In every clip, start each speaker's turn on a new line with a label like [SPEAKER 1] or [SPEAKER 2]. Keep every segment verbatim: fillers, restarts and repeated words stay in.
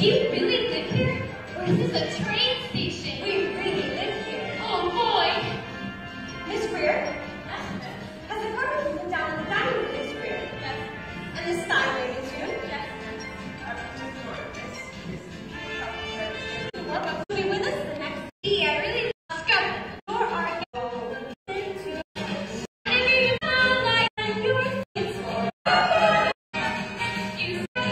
[SPEAKER 1] Do you really live here? Or is this a train station? We really live here. Oh boy!
[SPEAKER 2] Miss Greer? Has the carpet been down in the dining room, Miss Greer?
[SPEAKER 1] Yes.
[SPEAKER 2] And the style ladies room?
[SPEAKER 1] Yes.
[SPEAKER 2] Warbucks will be with us the next day. I really love Scotland. Nor are you to you know like yours. It's
[SPEAKER 1] Excuse me.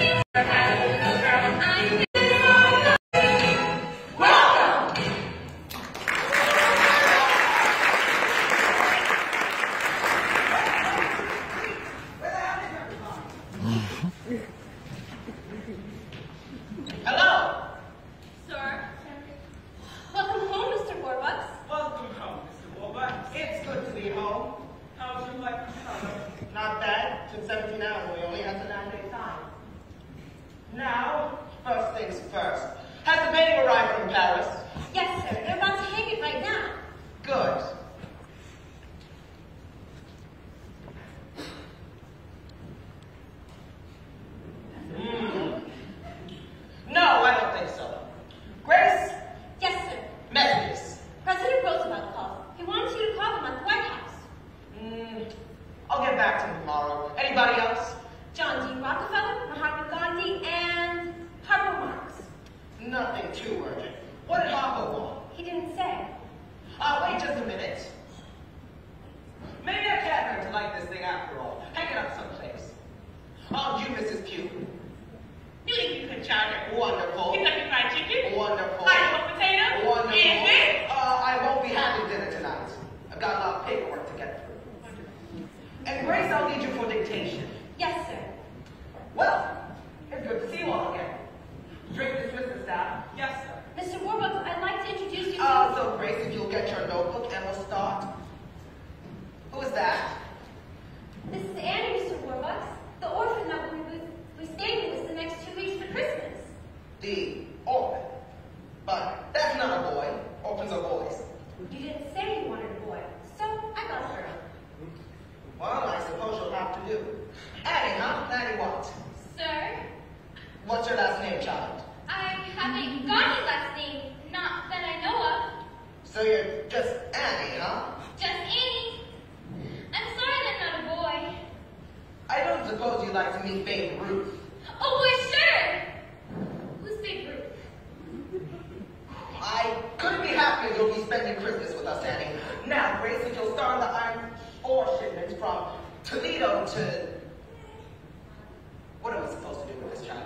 [SPEAKER 3] Hello.
[SPEAKER 1] Sir.
[SPEAKER 2] Welcome home, Mister Warbucks.
[SPEAKER 3] Welcome home, Mister Warbucks. It's good to be home. How's your life? Not bad. Took seventeen hours. We only had a nine-day time. Now, first things first. Has the painting arrived from Paris?
[SPEAKER 2] Yes, sir. They're about to hang it right now.
[SPEAKER 3] Good. Mm. No, I don't think so. Grace?
[SPEAKER 2] Yes, sir.
[SPEAKER 3] Messages.
[SPEAKER 2] President Roosevelt called. He wants you to call him at the White House.
[SPEAKER 3] Mm, I'll get back to him tomorrow. Anybody else?
[SPEAKER 2] John D. Rockefeller, Mahatma Gandhi, and Harpo Marx.
[SPEAKER 3] Nothing too urgent. What did Harpo want?
[SPEAKER 2] He didn't say.
[SPEAKER 3] Uh, wait just a minute. Maybe I can't learn to like this thing after all. Hang it up someplace. Oh, you, Missus Pugh.
[SPEAKER 4] You think you could charge it?
[SPEAKER 3] Wonderful.
[SPEAKER 4] Kentucky Fried Chicken?
[SPEAKER 3] Wonderful.
[SPEAKER 4] Hot potato?
[SPEAKER 3] Wonderful.
[SPEAKER 4] And this?
[SPEAKER 3] Uh, I won't be having dinner tonight. I've got a lot of paperwork to get through. And Grace, I'll need you for dictation.
[SPEAKER 2] Yes, sir.
[SPEAKER 3] Well, it's good to see you all again. Drink dismissed the staff.
[SPEAKER 4] Yes, sir.
[SPEAKER 2] Mister Warbucks, I'd like to introduce you to...
[SPEAKER 3] Uh, so Grace, if you'll get your notebook and we'll start. Who is that?
[SPEAKER 2] This is Annie, Mister Warbucks, the orphan that we, we, we stayed with us the next two weeks for Christmas.
[SPEAKER 3] The orphan. But that's not a boy. Orphans are boys.
[SPEAKER 2] You didn't say you wanted a boy, so I got a girl.
[SPEAKER 3] Well, I suppose you'll have to do. Annie, huh? Annie what?
[SPEAKER 1] Sir,
[SPEAKER 3] What's your last name, child?
[SPEAKER 1] I haven't got a last name, not that I know of.
[SPEAKER 3] So you're just Annie, huh?
[SPEAKER 1] Just Annie. I'm sorry that I'm not a boy.
[SPEAKER 3] I don't suppose you'd like to meet Babe Ruth.
[SPEAKER 1] Oh, boy, sure. Who's Babe Ruth?
[SPEAKER 3] I couldn't be happier you'll be spending Christmas with us, Annie. Now, Grace, if you'll start on the iron ore shipment from Toledo to... What am I supposed to do with this child?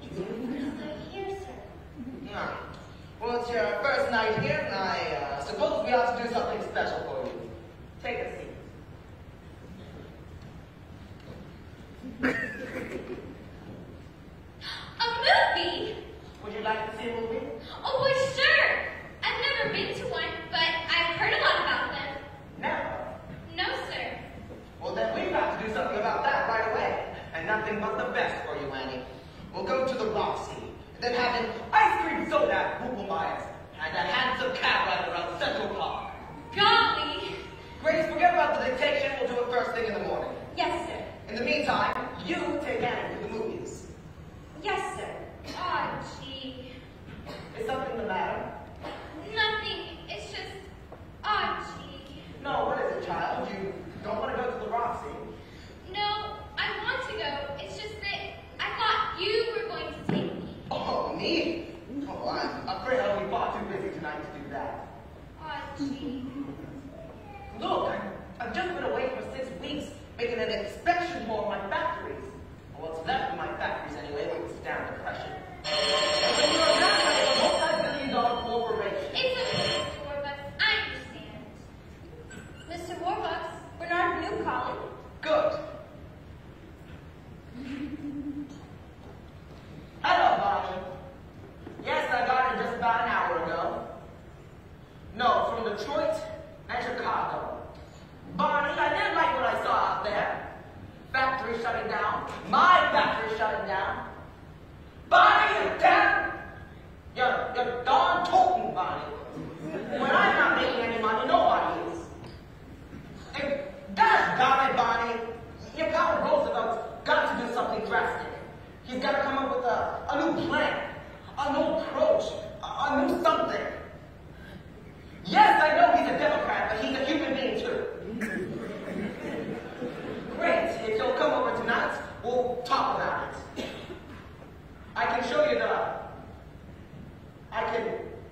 [SPEAKER 2] Here, sir.
[SPEAKER 3] No. Well, it's your first night here, and I uh, suppose we ought to do something special for you. Take a seat.
[SPEAKER 1] A movie?
[SPEAKER 3] Would you like to see a movie?
[SPEAKER 1] Oh, boy, sure. I've never been to one, but I've heard a lot about them.
[SPEAKER 3] Never.
[SPEAKER 1] No, sir.
[SPEAKER 3] Well, then we've got to do something about that right away. And nothing but the best for you, Annie. We'll go to the Roxy, and then have an ice cream soda at Google Myers, and a handsome cab ride around Central Park.
[SPEAKER 1] Golly.
[SPEAKER 3] Grace, forget about the dictation. We'll do it first thing in the morning.
[SPEAKER 2] Yes, sir.
[SPEAKER 3] In the meantime, you take Annie to the movies.
[SPEAKER 2] Yes, sir.
[SPEAKER 1] Oh, gee.
[SPEAKER 3] Is something the matter?
[SPEAKER 1] Nothing. It's just, oh, gee.
[SPEAKER 3] No, what is it, child? You don't want to go to the Roxy?
[SPEAKER 1] No, I want to go. It's just that I thought you were going to take me.
[SPEAKER 3] Oh, me? Oh, I'm afraid I'll be far too busy tonight to do that.
[SPEAKER 1] Oh, gee.
[SPEAKER 3] Look, I, I've just been away for six weeks making an inspection for my factories. Or what's left of my factories anyway, when it's down depression. And when you're a man of a multi-billion dollar corporation.
[SPEAKER 1] It's okay, Mister Warbucks. I understand.
[SPEAKER 2] Mister Warbucks, Bernard New calling.
[SPEAKER 3] Good. Hello, Bonnie. Yes, I got it just about an hour ago. No, from Detroit and Chicago. Barney, I didn't like what I saw out there. Factory shutting down. My factory shutting down. Barney, you damn... You're, you're darn toting, Barney. When I'm not making any money, nobody is. And gosh darn it, Barney, your pal Roosevelt's got to do something drastic. He's got to come up with a, a new plan. We'll talk about it. I can show you the... I can...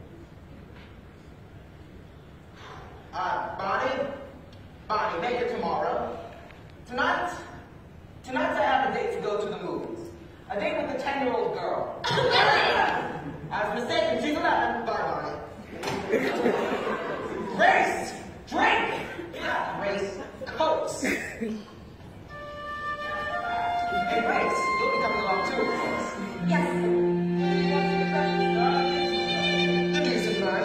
[SPEAKER 3] Uh, Bonnie? Bonnie, make it tomorrow. Tonight? Tonight I have a date to go to the movies. A date with a ten-year-old girl. I was mistaken, she's eleven. Bye, Bonnie. Grace! Drink! Yeah, Grace. Cokes. Hey, Grace, you'll be coming along too, of course.
[SPEAKER 2] Yes, sir.
[SPEAKER 3] The music man.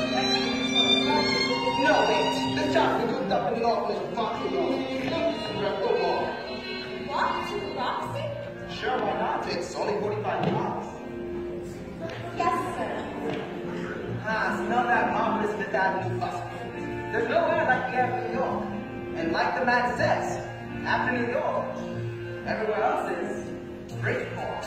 [SPEAKER 3] No, wait. This job is cooked up in the office with Moxie on. Go walk.
[SPEAKER 2] Walk to Roxy?
[SPEAKER 3] Sure, why not? It's only forty-five blocks.
[SPEAKER 2] Yes, sir.
[SPEAKER 3] Ah, smell that marvelous Fifth Avenue bus. There's nowhere like the air of New York. And like the man says, after New York, everywhere else is Berkmar.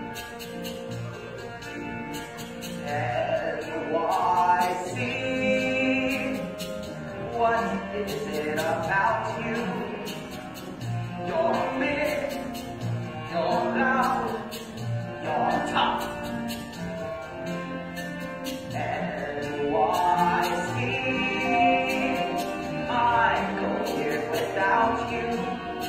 [SPEAKER 3] N Y C, what is it about you? You're big, you're loud, you're tough. N Y C, I go here without you.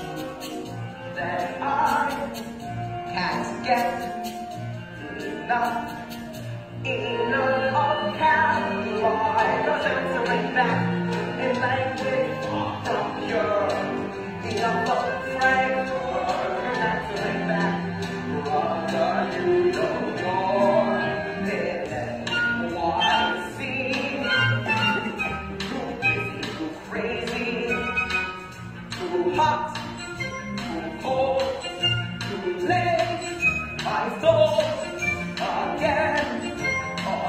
[SPEAKER 3] That I can't get enough. Enough of can't try the answering back in language from pure. Enough of frank words answering back. Brother, you know you're in Y C. Too busy, too crazy, too hot, too cold, too late. My soul again.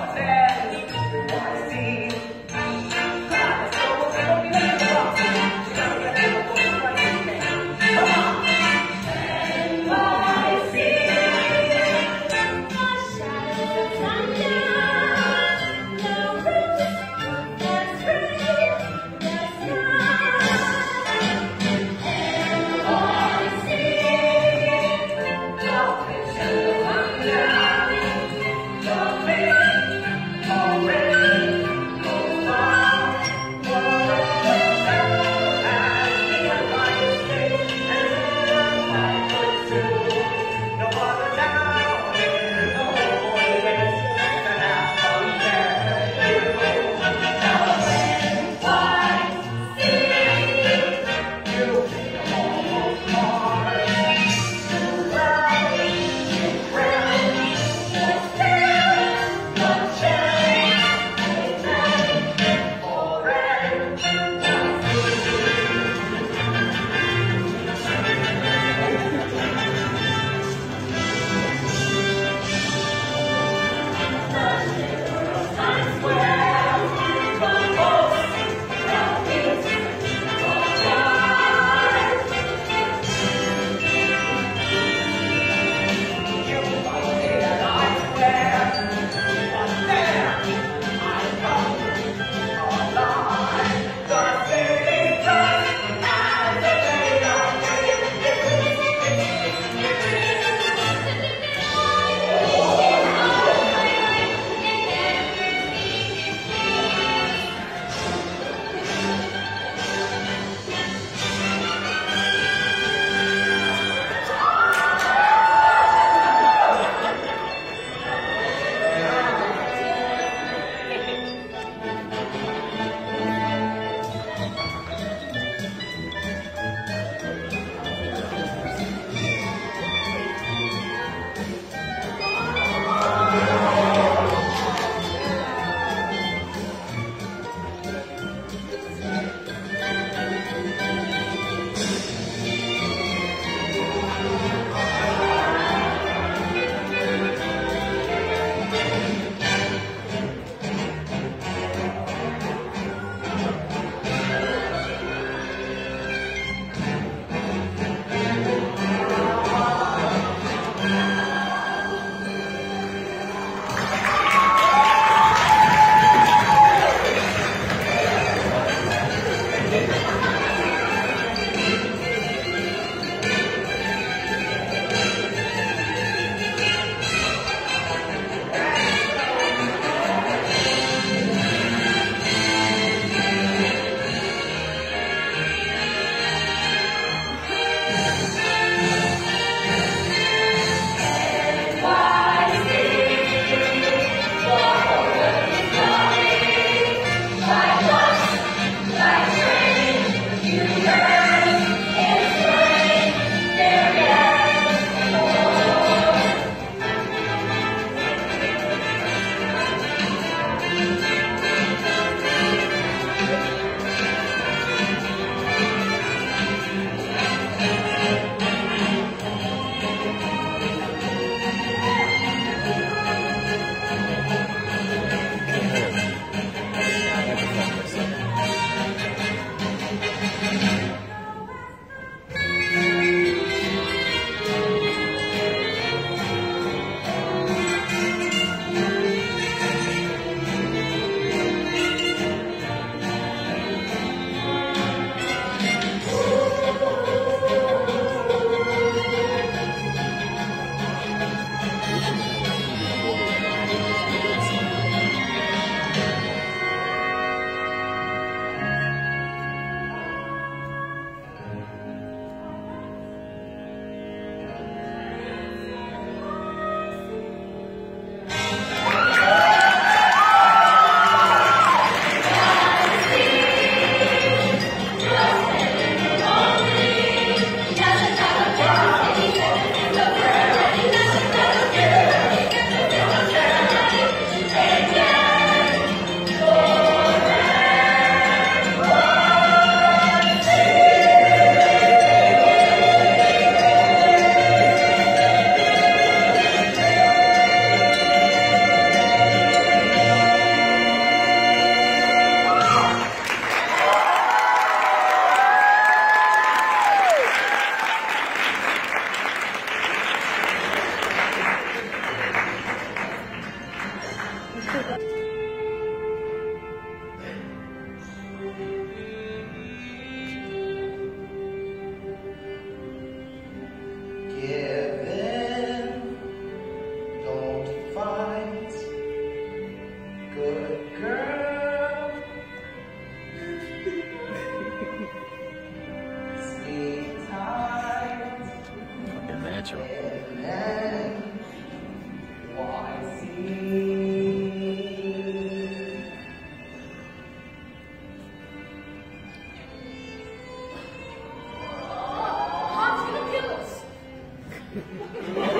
[SPEAKER 5] Quinci.
[SPEAKER 1] Mom's gonna kill us.